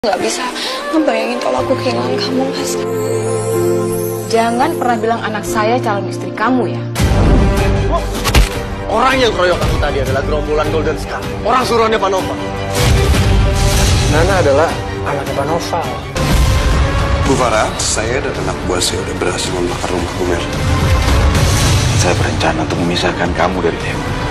Nggak bisa ngebayangin kalau aku kehilangan kamu, Mas. Jangan pernah bilang anak saya calon istri kamu ya. Orang yang keroyok aku tadi adalah gerombolan Golden Scar. Orang suruhannya Pak Nova. Nana adalah anaknya Pak Nova. Bu Farah, saya dan anak buah saya udah berhasil membakar rumah Bu Mer. Saya berencana untuk memisahkan kamu dari Dewa.